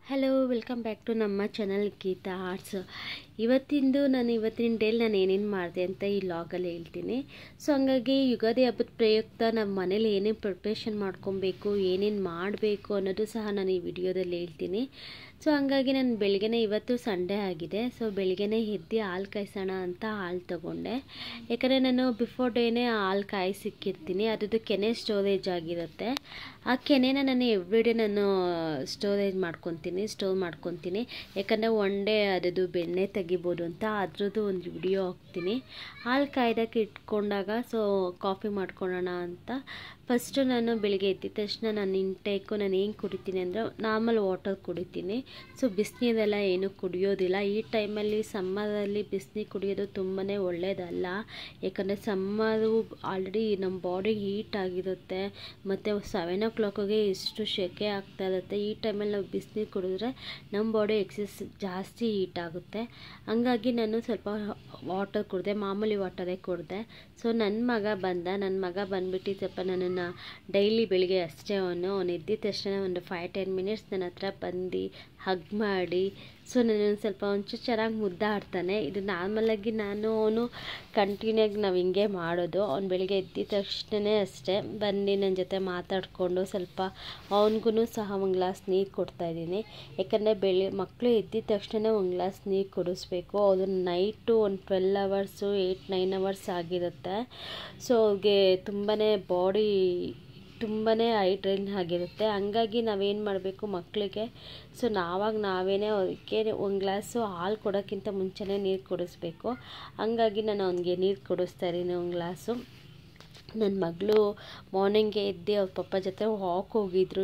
Hello welcome back to ನಮ್ಮ channel Geetha arts. ಇವತ್ತಿನ daily ನಾನು ಏನೇನು ಮಾಡಿದೆ ಅಂತ ಈ ಲಾಗಲ್ಲಿ ಹೇಳ್ತೀನಿ. ಸೊ ಹಂಗಾಗಿ ಯುಗಾದಿ ಹಬ್ಬದ ಪ್ರಯುಕ್ತ ನಮ್ಮ ಮನೇಲಿ ಏನೇನು ಪ್ರಿಪ್ರೇಷನ್ ಮಾಡ್ಕೊಬೇಕು, ಏನೇನು ಮಾಡಬೇಕು ಅನ್ನೋದು ಸಹ ನಾನು ಈ ವಿಡಿಯೋದಲ್ಲಿ ಹೇಳ್ತೀನಿ. ಸೊ ಹಂಗಾಗಿ ನಾನು ಬೆಳಗ್ಗೆನೇ, ಇವತ್ತು ಸಂಡೇ ಆಗಿದೆ, ಸೊ ಬೆಳಗ್ಗೆನೇ ಎದ್ದು ಹಾಲು ಕಾಯಿಸೋಣ ಅಂತ ಹಾಲು ತೊಗೊಂಡೆ. ಯಾಕಂದರೆ ನಾನು ಬಿಫೋರ್ ಡೇನೇ ಹಾಲು ಕಾಯಿಸಿಕ್ಕಿರ್ತೀನಿ, ಅದ್ರದ್ದು ಕೆನೆ ಸ್ಟೋರೇಜ್ ಆಗಿರುತ್ತೆ. ಆ ಕೆನೆನ ನಾನು ಎವ್ರಿಡೇ ನಾನು ಸ್ಟೋರ್ ಮಾಡ್ಕೊತೀನಿ. ಯಾಕಂದರೆ ಒನ್ ಡೇ ಅದರದ್ದು ಬೆಣ್ಣೆ ತೆಗಿಬೋದು ಅಂತ ಅದ್ರದ್ದು ಒಂದು ವಿಡಿಯೋ ಹಾಕ್ತೀನಿ. ಹಾಲು ಕಾಯ್ದಕ್ಕೆ ಇಟ್ಕೊಂಡಾಗ ಸೊ ಕಾಫಿ ಮಾಡ್ಕೊಳ್ಳೋಣ ಅಂತ ಫಸ್ಟು ನಾನು ಬೆಳಿಗ್ಗೆ ಎದ್ದ ತಕ್ಷಣ ನಾನು ನಾನು ಏನು ಕುಡಿತೀನಿ ಅಂದರೆ ನಾರ್ಮಲ್ ವಾಟರ್ ಕುಡಿತೀನಿ. ಸೊ ಬಿಸಿನೀರೆಲ್ಲ ಏನೂ ಕುಡಿಯೋದಿಲ್ಲ. ಈ ಟೈಮಲ್ಲಿ ಸಮ್ಮರಲ್ಲಿ ಬಿಸಿನೀರು ಕುಡಿಯೋದು ತುಂಬಾ ಒಳ್ಳೆಯದಲ್ಲ. ಯಾಕಂದರೆ ಸಮ್ಮರು ಆಲ್ರೆಡಿ ನಮ್ಮ ಬಾಡಿ ಹೀಟ್ ಆಗಿರುತ್ತೆ, ಮತ್ತು 7 o'clockಗೆ ಇಷ್ಟು ಸೆಕೆ ಆಗ್ತಾ ಇರುತ್ತೆ. ಈ ಟೈಮಲ್ಲಿ ನಾವು ಬಿಸಿನೀರು ಕುಡಿದ್ರೆ ನಮ್ಮ ಬಾಡಿ ಎಕ್ಸಸ್ ಜಾಸ್ತಿ ಹೀಟ್ ಆಗುತ್ತೆ. ಹಂಗಾಗಿ ನಾನು ಸ್ವಲ್ಪ ವಾಟರ್ ಕುಡಿದೆ, ಮಾಮೂಲಿ ವಾಟರೇ ಕುಡಿದೆ. ಸೊ ನನ್ನ ಮಗ ಬಂದ್ಬಿಟ್ಟು ಸ್ವಲ್ಪ ನನ್ನನ್ನು ಡೈಲಿ ಬೆಳಿಗ್ಗೆ ಅಷ್ಟೇ ಅವನು ಎದ್ದಿದ ತಕ್ಷಣ ಒಂದು 5-10 minutes ನನ್ನ ಹತ್ರ ಬಂದು ಹಗ್ ಮಾಡಿ ಸೊ ನನ್ನನ್ನು ಸ್ವಲ್ಪ ಒಂಚೂರು ಚೆನ್ನಾಗಿ ಮುದ್ದಾಡ್ತಾನೆ. ಇದು ನಾರ್ಮಲಾಗಿ ಅವನು ಕಂಟಿನ್ಯೂ ಆಗಿ ನಾವು ಹಿಂಗೆ ಮಾಡೋದು. ಅವ್ನು ಬೆಳಿಗ್ಗೆ ಎದ್ದಿದ ತಕ್ಷಣ ಅಷ್ಟೇ ಬಂದು ನನ್ನ ಜೊತೆ ಮಾತಾಡಿಕೊಂಡು ಸ್ವಲ್ಪ ಅವನಿಗೂ ಸಹ ಒಂದು ಗ್ಲಾಸ್ ನೀರು ಕೊಡ್ತಾಯಿದ್ದೀನಿ. ಯಾಕಂದರೆ ಮಕ್ಕಳು ಎದ್ದಿದ ತಕ್ಷಣ ಒಂದು ಗ್ಲಾಸ್ ನೀರು ಕುಡಿಸ್ಬೇಕು. ಅದು ನೈಟು ಒಂದು 12 hours 8-9 hours ಆಗಿರುತ್ತೆ. ಸೊ ಅವ್ರಿಗೆ ಬಾಡಿ ತುಂಬಾ ಹೈಡ್ರೇನ್ ಆಗಿರುತ್ತೆ. ಹಂಗಾಗಿ ನಾವೇನು ಮಾಡಬೇಕು ಮಕ್ಕಳಿಗೆ, ಸೊ ನಾವೇನೇ ಅದಕ್ಕೆ ಒಂದು ಗ್ಲಾಸು ಹಾಲು ಕೊಡೋಕ್ಕಿಂತ ಮುಂಚೆನೇ ನೀರು ಕುಡಿಸ್ಬೇಕು. ಹಂಗಾಗಿ ನಾನು ಅವನಿಗೆ ನೀರು ಕುಡಿಸ್ತಾ ಇದ್ದೀನಿ ಒಂದು ಗ್ಲಾಸು. ನನ್ನ ಮಗಳು ಮಾರ್ನಿಂಗ್ಗೆ ಎದ್ದು ಅವ್ರ ಪಪ್ಪ ಜೊತೆ ವಾಕ್ ಹೋಗಿದ್ರು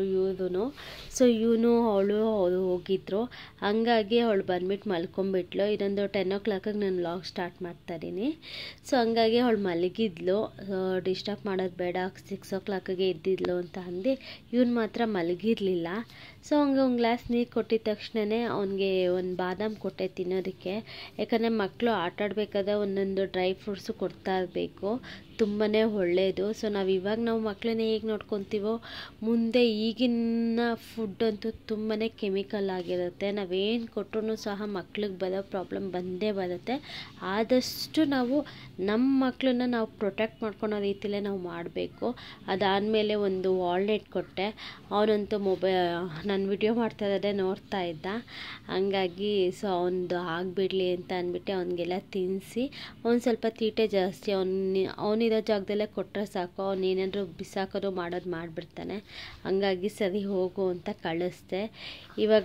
ಸೊ ಅವಳು ಹೋಗಿದ್ರು. ಹಂಗಾಗಿ ಅವಳು ಬಂದ್ಬಿಟ್ಟು ಮಲ್ಕೊಂಬಿಟ್ಲು. ಇದೊಂದು 10 o'clockಗೆ ನಾನು ವ್ಲಾಗ್ ಸ್ಟಾರ್ಟ್ ಮಾಡ್ತಾಯಿದ್ದೀನಿ. ಸೊ ಹಂಗಾಗಿ ಅವಳು ಮಲಗಿದ್ಲು, ಡಿಸ್ಟರ್ಬ್ ಮಾಡೋದು ಬೇಡ, 6 o'clockಗೆ ಎದ್ದಿದ್ಲು ಅಂತ ಅಂದು ಮಾತ್ರ ಮಲಗಿರಲಿಲ್ಲ. ಸೊ ಹಂಗೆ ಒಂದು ಗ್ಲಾಸ್ ನೀರು ಕೊಟ್ಟಿದ ತಕ್ಷಣವೇ ಅವನಿಗೆ ಒಂದು ಬಾದಾಮ್ ಕೊಟ್ಟೆ ತಿನ್ನೋದಕ್ಕೆ. ಯಾಕಂದರೆ ಮಕ್ಕಳು ಆಟಾಡಬೇಕಾದ್ರೆ ಒಂದೊಂದು ಡ್ರೈ ಫ್ರೂಟ್ಸು ಕೊಡ್ತಾ ಇರಬೇಕು, ತುಂಬಾ ಒಳ್ಳೆಯದು. ಸೊ ನಾವು ಮಕ್ಕಳನ್ನ ಹೇಗೆ ನೋಡ್ಕೊತೀವೋ ಮುಂದೆ ಈಗಿನ ಫುಡ್ ಅಂತೂ ತುಂಬಾ ಕೆಮಿಕಲ್ ಆಗಿರುತ್ತೆ. ನಾವೇನು ಕೊಟ್ಟರು ಸಹ ಮಕ್ಳಿಗೆ ಬರೋ ಪ್ರಾಬ್ಲಮ್ ಬಂದೇ ಬರುತ್ತೆ. ಆದಷ್ಟು ನಾವು ನಮ್ಮ ಮಕ್ಕಳನ್ನ ನಾವು ಪ್ರೊಟೆಕ್ಟ್ ಮಾಡ್ಕೊಳೋ ರೀತಿಯಲ್ಲೇ ನಾವು ಮಾಡಬೇಕು. ಅದಾದಮೇಲೆ ಒಂದು ವಾಲ್ನಟ್ ಕೊಟ್ಟೆ. ಅವನಂತೂ ನಾನು ವಿಡಿಯೋ ಮಾಡ್ತಾ ಇರೋದೇ ನೋಡ್ತಾ ಇದ್ದ. ಹಂಗಾಗಿ ಸೊ ಅವನದು ಆಗಿಬಿಡ್ಲಿ ಅಂತ ಅಂದ್ಬಿಟ್ಟು ಅವನಿಗೆಲ್ಲ ತಿನ್ನಿಸಿ, ಅವ್ನು ಸ್ವಲ್ಪ ತೀಟೆ ಜಾಸ್ತಿ. ಅವನಿರೋ ಜಾಗದಲ್ಲೇ ಕೊಟ್ಟರೆ ಸಾಕು, ಅವನೇನಾದರೂ ಬಿಸಾಕೋದು ಮಾಡೋದು ಮಾಡಿಬಿಡ್ತಾನೆ. ಹಂಗಾಗಿ ಸರಿ ಹೋಗು ಅಂತ ಕಳಿಸ್ದೆ. ಇವಾಗ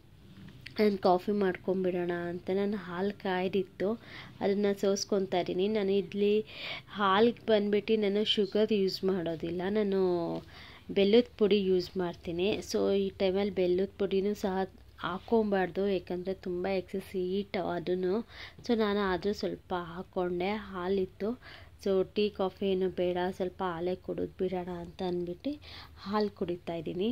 ನಾನು ಕಾಫಿ ಮಾಡ್ಕೊಂಬಿಡೋಣ ಅಂತ ನಾನು ಹಾಲು ಕಾಯ್ದಿತ್ತು, ಅದನ್ನು ಸೋಸ್ಕೊತಾ ಇದ್ದೀನಿ. ನಾನು ಹಾಲಿಗೆ ಬಂದ್ಬಿಟ್ಟು ನಾನು ಶುಗರ್ ಯೂಸ್ ಮಾಡೋದಿಲ್ಲ, ನಾನು ಬೆಲ್ಲದ ಪುಡಿ ಯೂಸ್ ಮಾಡ್ತೀನಿ. ಸೊ ಈ ಟೈಮಲ್ಲಿ ಬೆಲ್ಲದ ಪುಡಿನೂ ಸಹ ಹಾಕ್ಕೊಬಾರ್ದು, ಯಾಕಂದರೆ ತುಂಬ ಎಕ್ಸಸ್ ಹೀಟ್ ಅದನ್ನು. ಸೊ ನಾನು ಆದರೂ ಸ್ವಲ್ಪ ಹಾಕ್ಕೊಂಡೆ. ಹಾಲಿತ್ತು, ಸೊ ಟೀ ಕಾಫಿ ಏನು ಬೇಡ, ಸ್ವಲ್ಪ ಹಾಲೇ ಕುಡಿದು ಬಿಡೋಣ ಅಂತ ಅಂದ್ಬಿಟ್ಟು ಹಾಲು ಕುಡಿತಾ ಇದ್ದೀನಿ.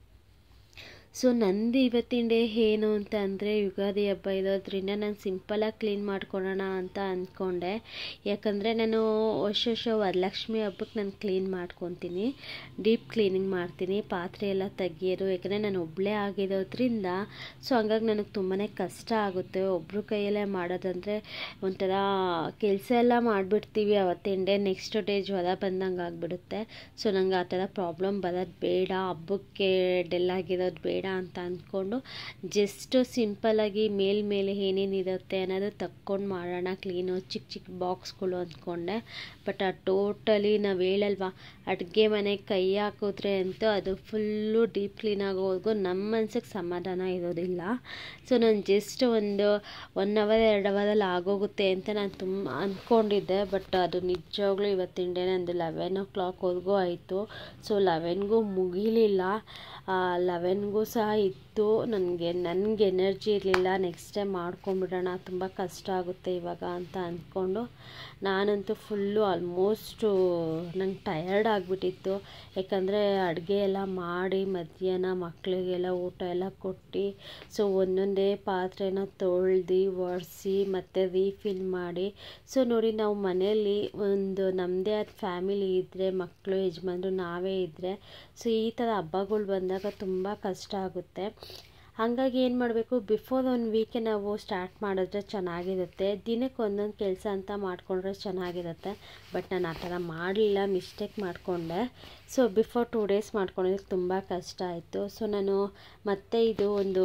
ಸೊ ನಂದು ಇವತ್ತಿನ ಡೇ ಏನು ಅಂತ ಅಂದರೆ, ಯುಗಾದಿ ಹಬ್ಬ ಇರೋದ್ರಿಂದ ನಾನು ಸಿಂಪಲಾಗಿ ಕ್ಲೀನ್ ಮಾಡ್ಕೊಳ್ಳೋಣ ಅಂತ ಅಂದ್ಕೊಂಡೆ. ಯಾಕಂದರೆ ನಾನು ವರ್ಷ ವರಲಕ್ಷ್ಮಿ ಹಬ್ಬಕ್ಕೆ ನಾನು ಕ್ಲೀನ್ ಮಾಡ್ಕೊತೀನಿ, ಡೀಪ್ ಕ್ಲೀನಿಂಗ್ ಮಾಡ್ತೀನಿ, ಪಾತ್ರೆ ಎಲ್ಲ ತೆಗಿಯೋದು. ಯಾಕಂದರೆ ನಾನು ಒಬ್ಬಳೇ ಆಗಿರೋದ್ರಿಂದ ಸೊ ಹಂಗಾಗಿ ನನಗೆ ತುಂಬಾ ಕಷ್ಟ ಆಗುತ್ತೆ. ಒಬ್ಬರು ಕೈಯಲ್ಲೇ ಮಾಡೋದಂದರೆ ಒಂಥರ ಕೆಲಸ ಎಲ್ಲ ಮಾಡಿಬಿಡ್ತೀವಿ ಅವತ್ತಿನ ಡೇ, ನೆಕ್ಸ್ಟ್ ಡೇ ಜ್ವರ ಬಂದಂಗೆ ಆಗಿಬಿಡುತ್ತೆ. ಸೊ ನಂಗೆ ಆ ಥರ ಪ್ರಾಬ್ಲಮ್ ಬರೋದು ಬೇಡ, ಹಬ್ಬಕ್ಕೆ ಡೆಲ್ ಆಗಿರೋದು ಬೇಡ ಅಂತ ಅಂದ್ಕೊಂಡು ಜಸ್ಟ್ ಸಿಂಪಲಾಗಿ ಮೇಲೆ ಏನೇನಿರುತ್ತೆ ಅನ್ನೋದು ತಕ್ಕೊಂಡು ಮಾಡೋಣ ಕ್ಲೀನು, ಚಿಕ್ಕ ಬಾಕ್ಸ್ಗಳು ಅಂದ್ಕೊಂಡೆ. ಬಟ್ ಟೋಟಲಿ ನಾವು ಹೇಳಲ್ವಾ, ಅಡುಗೆ ಮನೆಗೆ ಕೈ ಹಾಕಿದ್ರೆ ಅಂತೂ ಅದು ಫುಲ್ಲು ಡೀಪ್ ಕ್ಲೀನ್ ಆಗೋವರೆಗೂ ನಮ್ಮ ಮನ್ಸಿಗೆ ಸಮಾಧಾನ ಇರೋದಿಲ್ಲ. ಸೊ ನಾನು ಜಸ್ಟ್ ಒಂದು 1 hour 2 hour ಆಗೋಗುತ್ತೆ ಅಂತ ನಾನು ತುಂಬ ಅಂದ್ಕೊಂಡಿದ್ದೆ. ಬಟ್ ಅದು ನಿಜವಾಗ್ಲೂ ಇವತ್ತಿನ ಡೇ ನಂದು 11 o'clockವರೆಗೂ ಆಯಿತು. ಸೊ 11ಗೂ ಮುಗಿಲಿಲ್ಲ, 11ಗೂ ಸಹ ಇತ್ತು. ನನಗೆ ಎನರ್ಜಿ ಇರಲಿಲ್ಲ. ನೆಕ್ಸ್ಟ್ ಟೈಮ್ ಮಾಡ್ಕೊಂಬಿಡೋಣ, ತುಂಬ ಕಷ್ಟ ಆಗುತ್ತೆ ಇವಾಗ ಅಂತ ಅಂದ್ಕೊಂಡು ನಾನಂತೂ ಫುಲ್ಲು ಆಲ್ಮೋಸ್ಟು ನಂಗೆ ಟಯರ್ಡ್ ಆಗಿಬಿಟ್ಟಿತ್ತು. ಯಾಕಂದರೆ ಅಡುಗೆ ಎಲ್ಲ ಮಾಡಿ ಮಧ್ಯಾಹ್ನ ಮಕ್ಕಳಿಗೆಲ್ಲ ಊಟ ಎಲ್ಲ ಕೊಟ್ಟು ಸೊ ಒಂದೊಂದೇ ಪಾತ್ರೆನ ತೊಳ್ದು ಒರೆಸಿ ಮತ್ತು ರೀಫಿಲ್ ಮಾಡಿ. ಸೊ ನೋಡಿ, ನಾವು ಮನೆಯಲ್ಲಿ ಒಂದು ನಮ್ಮದೇ ಆದ ಫ್ಯಾಮಿಲಿ ಇದ್ದರೆ, ಮಕ್ಕಳು ಯಜಮಾನ್ರು ನಾವೇ ಇದ್ದರೆ, ಸೊ ಈ ಥರ ಹಬ್ಬಗಳು ಬಂದಾಗ ತುಂಬ ಕಷ್ಟ ಆಗುತ್ತೆ. ಹಾಗಾಗಿ ಏನು ಮಾಡಬೇಕು, ಬಿಫೋರ್ 1 ವೀಕೆ ನಾವು ಸ್ಟಾರ್ಟ್ ಮಾಡಿದ್ರೆ ಚೆನ್ನಾಗಿರುತ್ತೆ. ದಿನಕ್ಕೆ ಒಂದೊಂದು ಕೆಲಸ ಅಂತ ಮಾಡಿಕೊಂಡ್ರೆ ಚೆನ್ನಾಗಿರುತ್ತೆ. ಬಟ್ ನಾನು ಆ ಥರ ಮಾಡಲಿಲ್ಲ, ಮಿಸ್ಟೇಕ್ ಮಾಡಿಕೊಂಡೆ. ಸೊ ಬಿಫೋರ್ 2 ಡೇಸ್ ಮಾಡ್ಕೊಂಡಿದ್ದಕ್ಕೆ ತುಂಬ ಕಷ್ಟ ಆಯಿತು. ಸೊ ನಾನು ಮತ್ತೆ ಇದು ಒಂದು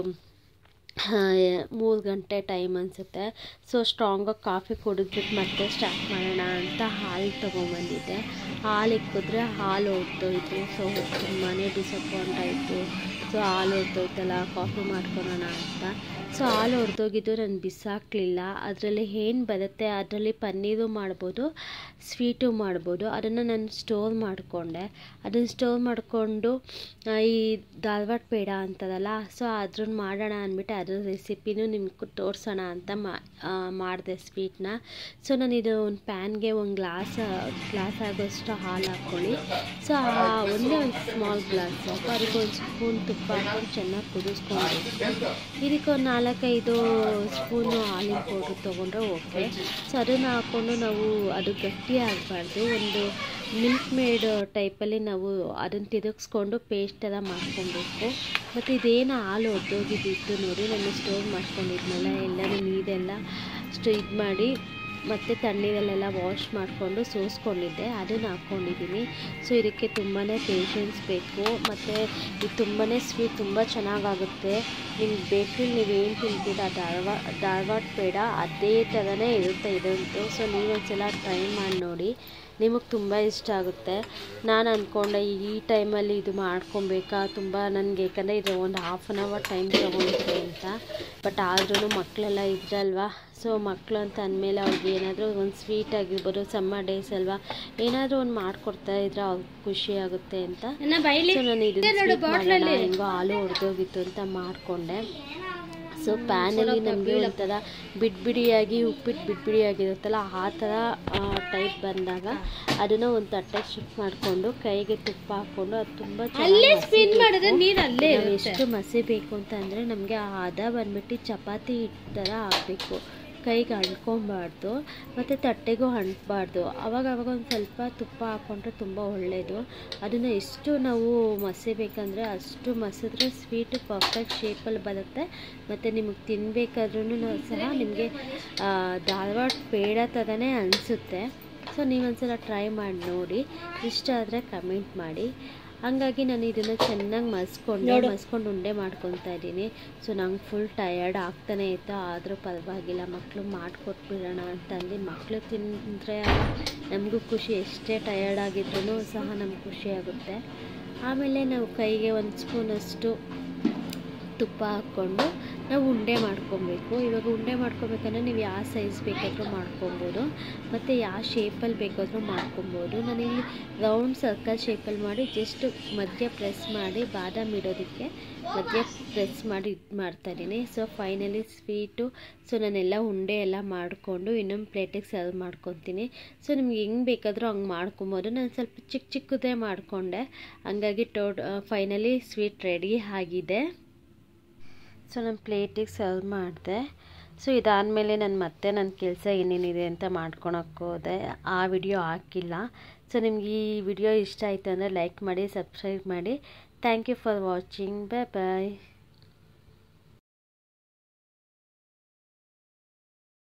3 ಗಂಟೆ ಟೈಮ್ ಅನಿಸುತ್ತೆ. ಸೊ ಸ್ಟ್ರಾಂಗಾಗಿ ಕಾಫಿ ಕುಡಿದ್ಬಿಟ್ಟು ಮತ್ತೆ ಸ್ಟಾರ್ಟ್ ಮಾಡೋಣ ಅಂತ ಹಾಲು ತೊಗೊಂಬಂದಿದ್ದೆ. ಹಾಲು ಇಕ್ಕಿದ್ರೆ ಹಾಲು ಹೊರಟೋಯ್ತು. ಸೊ ತುಂಬಾ ಡಿಸಪಾಯಿಂಟ್ ಆಯಿತು. ಸೊ ಹಾಲು ಹೊರಟೋಯ್ತಲ್ಲ, ಕಾಫಿ ಮಾಡ್ಕೊಳೋಣ ಅಂತ. ಸೊ ಹಾಲು ಹೊರಟೋಗಿದ್ದು ನಾನು ಬಿಸಾಕಲಿಲ್ಲ. ಅದರಲ್ಲಿ ಏನು ಬರುತ್ತೆ ಅದರಲ್ಲಿ ಪನ್ನೀರು ಮಾಡ್ಬೋದು, ಸ್ವೀಟು ಮಾಡ್ಬೋದು. ಅದನ್ನು ನಾನು ಸ್ಟೋರ್ ಮಾಡಿಕೊಂಡೆ. ಅದನ್ನು ಸ್ಟೋರ್ ಮಾಡಿಕೊಂಡು ಈ ಧಾರವಾಡ ಪೇಡ ಅಂತದಲ್ಲ, ಸೊ ಅದ್ರನ್ನ ಮಾಡೋಣ ಅಂದ್ಬಿಟ್ಟು ಅದ್ರ ರೆಸಿಪಿನೂ ನಿಮ್ಗೆ ತೋರಿಸೋಣ ಅಂತ ಮಾಡಿದೆ ಸ್ವೀಟ್ನ. ಸೊ ನಾನಿದು ಒಂದು ಪ್ಯಾನ್ಗೆ ಒಂದು ಗ್ಲಾಸ್ ಆಗೋಷ್ಟು ಹಾಲು ಹಾಕ್ಕೊಳ್ಳಿ. ಸೊ ಒಂದೇ ಒಂದು ಸ್ಮಾಲ್ ಗ್ಲಾಸ್ ಸಾಕು. ಅದಕ್ಕೆ ಒಂದು ಸ್ಪೂನ್ ತುಪ್ಪ ಹಾಕ್ಕೊಂಡು ಚೆನ್ನಾಗಿ ಕುದಿಸ್ಕೊಳ್ಬೇಕು. ಇದಕ್ಕೆ ಒಂದು 4-5 ಸ್ಪೂನು ಹಾಲಿನ ಪೌಡ್ರ್ ತೊಗೊಂಡ್ರೆ ಓಕೆ. ಸೊ ಅದನ್ನು ಹಾಕ್ಕೊಂಡು ನಾವು ಅದು ಗಟ್ಟಿ ಆಗಬಾರ್ದು, ಒಂದು ಮಿಲ್ಕ್ ಮೇಡ್ ಟೈಪಲ್ಲಿ ನಾವು ಅದನ್ನು ತಿರುಗಿಸ್ಕೊಂಡು ಪೇಸ್ಟ್ ಥರ ಮಾಡ್ಕೊಬೇಕು. ಮತ್ತು ಇದೇನು ಹಾಲು ಹೊರಟೋಗಿದ್ದಿತ್ತು ನೋಡಿ, ನಾನು ಸ್ಟೋರ್ ಮಾಡ್ಕೊಂಡಿದ್ನಲ್ಲ, ಎಲ್ಲನೂ ನೀರೆಲ್ಲ ಇದು ಮಾಡಿ ಮತ್ತು ತಣ್ಣೀರಲ್ಲೆಲ್ಲ ವಾಶ್ ಮಾಡಿಕೊಂಡು ಸೋಸ್ಕೊಂಡಿದ್ದೆ, ಅದನ್ನು ಹಾಕ್ಕೊಂಡಿದ್ದೀನಿ. ಸೊ ಇದಕ್ಕೆ ತುಂಬಾ ಪೇಷನ್ಸ್ ಬೇಕು. ಮತ್ತು ಇದು ತುಂಬಾ ಸ್ವೀಟ್ ತುಂಬ ಚೆನ್ನಾಗಾಗುತ್ತೆ. ನಿಮ್ಗೆ ಬೇಕ್ರಿಲಿ ನೀವೇನು ತಿಂತೀರ ಧಾರವಾಡ ಪೇಡ ಅದೇ ಥರನೇ ಇರುತ್ತೆ ಇದಂತೂ. ಸೊ ನೀವೊಂದ್ಸಲ ಟ್ರೈ ಮಾಡಿ ನೋಡಿ, ನಿಮಗೆ ತುಂಬ ಇಷ್ಟ ಆಗುತ್ತೆ. ನಾನು ಅಂದ್ಕೊಂಡೆ ಈ ಟೈಮಲ್ಲಿ ಇದು ಮಾಡ್ಕೊಬೇಕಾ, ತುಂಬ ನನಗೆ, ಯಾಕಂದರೆ ಇದು ಒಂದು 1/2 hour ಟೈಮ್ ತೊಗೊಳುತ್ತೆ ಅಂತ. ಬಟ್ ಆದ್ರೂ ಮಕ್ಕಳೆಲ್ಲ ಇದ್ರಲ್ವಾ, ಸೊ ಮಕ್ಕಳು ಅಂತ ಅಂದಮೇಲೆ ಅವ್ರಿಗೆ ಏನಾದರೂ ಒಂದು ಸ್ವೀಟ್ ಆಗಿರ್ಬೋದು, ಸಮ್ಮರ್ ಡೇಸ್ ಅಲ್ವಾ, ಏನಾದರೂ ಒಂದು ಮಾಡಿಕೊಡ್ತಾ ಇದ್ರೆ ಅವ್ರಿಗೆ ಖುಷಿ ಆಗುತ್ತೆ ಅಂತ. ಸೊ ನಾನು ಇದನ್ನು ಹೆಂಗೋ ಹಾಲು ಹೊಡೆದೋಗಿತ್ತು ಅಂತ ಮಾಡಿಕೊಂಡೆ. ಸೊ ಪ್ಯಾನಲ್ಲಿ ನಮಗೆ ಒಂಥರ ಬಿಡಿಯಾಗಿ ಉಪ್ಪಿಟ್ಟು ಬಿಡಿಯಾಗಿರುತ್ತಲ್ಲ, ಆ ಥರ ಟೈಪ್ ಬಂದಾಗ ಅದನ್ನು ಒಂದು ತಟ್ಟೆಗೆ ಶಿಫ್ಟ್ ಮಾಡಿಕೊಂಡು ಕೈಗೆ ತುಪ್ಪ ಹಾಕ್ಕೊಂಡು ಅದು ತುಂಬ ಚೆನ್ನಾಗಿ ಎಷ್ಟು ಮಸಿಬೇಕು ಅಂತ ಅಂದರೆ ನಮಗೆ ಆ ಹದ ಬಂದ್ಬಿಟ್ಟು ಚಪಾತಿ ಹಿಟ್ಟು ಥರ ಆಗಬೇಕು. ಕೈಗೆ ಅಂಟ್ಕೊಬಾರ್ದು ಮತ್ತು ತಟ್ಟೆಗೂ ಅಂಟಬಾರ್ದು. ಅವಾಗ ಒಂದು ಸ್ವಲ್ಪ ತುಪ್ಪ ಹಾಕ್ಕೊಂಡ್ರೆ ತುಂಬ ಒಳ್ಳೆಯದು. ಅದನ್ನು ಎಷ್ಟು ನಾವು ಮಸಿಬೇಕಂದ್ರೆ ಅಷ್ಟು ಮಸಿದ್ರೆ ಸ್ವೀಟು ಪರ್ಫೆಕ್ಟ್ ಶೇಪಲ್ಲಿ ಬರುತ್ತೆ. ಮತ್ತು ನಿಮಗೆ ತಿನ್ನಬೇಕಾದ್ರೂ ಸಹ ನಿಮಗೆ ಧಾರವಾಡ ಪೇಡ ಥರನೇ ಅನಿಸುತ್ತೆ. ಸೊ ನೀವೊಂದ್ಸಲ ಟ್ರೈ ಮಾಡಿ ನೋಡಿ, ಇಷ್ಟ ಆದರೆ ಕಮೆಂಟ್ ಮಾಡಿ. ಹಾಗಾಗಿ ನಾನು ಇದನ್ನು ಚೆನ್ನಾಗಿ ಮಸ್ಕೊಂಡು ಉಂಡೆ ಮಾಡ್ಕೊತಾ ಇದ್ದೀನಿ. ಸೊ ನಂಗೆ ಫುಲ್ ಟಯರ್ಡ್ ಆಗ್ತಾನೆ ಇತ್ತು, ಆದರೂ ಪರವಾಗಿಲ್ಲ, ಮಕ್ಕಳು ಮಾಡಿಕೊಟ್ಬಿಡೋಣ ಅಂತಂದು. ಮಕ್ಕಳು ತಿಂದರೆ ನಮಗೂ ಖುಷಿ, ಎಷ್ಟೇ ಟಯರ್ಡ್ ಆಗಿದ್ರೂ ಸಹ ನಮ್ಗೆ ಖುಷಿ ಆಗುತ್ತೆ. ಆಮೇಲೆ ನಾವು ಕೈಗೆ 1 ಸ್ಪೂನಷ್ಟು ತುಪ್ಪ ಹಾಕ್ಕೊಂಡು ನಾವು ಉಂಡೆ ಮಾಡ್ಕೊಬೇಕು. ಇವಾಗ ಉಂಡೆ ಮಾಡ್ಕೊಬೇಕಂದ್ರೆ ನೀವು ಯಾವ ಸೈಜ್ ಬೇಕಾದರೂ ಮಾಡ್ಕೊಬೋದು, ಮತ್ತು ಯಾವ ಶೇಪಲ್ಲಿ ಬೇಕಾದರೂ ಮಾಡ್ಕೊಬೋದು. ನಾನಿಲ್ಲಿ ರೌಂಡ್ ಸರ್ಕಲ್ ಶೇಪಲ್ಲಿ ಮಾಡಿ ಜಸ್ಟ್ ಮಧ್ಯ ಪ್ರೆಸ್ ಮಾಡಿ ಬಾದಾಮಿ ಇಡೋದಕ್ಕೆ ಮಧ್ಯ ಪ್ರೆಸ್ ಮಾಡಿ ಇದು ಮಾಡ್ತಾಯಿದ್ದೀನಿ. ಸೊ ಫೈನಲಿ ಸ್ವೀಟು, ಸೊ ನಾನೆಲ್ಲ ಉಂಡೆ ಎಲ್ಲ ಮಾಡಿಕೊಂಡು ಇನ್ನೊಂದು ಪ್ಲೇಟಿಗೆ ಸರ್ವ್ ಮಾಡ್ಕೊತೀನಿ. ಸೊ ನಿಮ್ಗೆ ಹೆಂಗೆ ಬೇಕಾದರೂ ಹಂಗೆ ಮಾಡ್ಕೊಬೋದು. ನಾನು ಸ್ವಲ್ಪ ಚಿಕ್ಕದೇ ಮಾಡಿಕೊಂಡೆ, ಹಂಗಾಗಿ ಫೈನಲಿ ಸ್ವೀಟ್ ರೆಡಿ ಆಗಿದೆ. ಸೊ ನಾನು ಪ್ಲೇಟಿಗೆ ಸರ್ವ್ ಮಾಡಿದೆ. ಸೊ ಇದಾದಮೇಲೆ ನಾನು ಮತ್ತೆ ನನ್ನ ಕೆಲಸ ಏನೇನಿದೆ ಅಂತ ಮಾಡ್ಕೊಳಕ್ಕೆ ಹೋದೆ, ಆ ವಿಡಿಯೋ ಹಾಕಿಲ್ಲ. ಸೊ ನಿಮ್ಗೆ ಈ ವಿಡಿಯೋ ಇಷ್ಟ ಆಯಿತು ಅಂದರೆ ಲೈಕ್ ಮಾಡಿ, ಸಬ್ಸ್ಕ್ರೈಬ್ ಮಾಡಿ. Thank you for watching. Bye.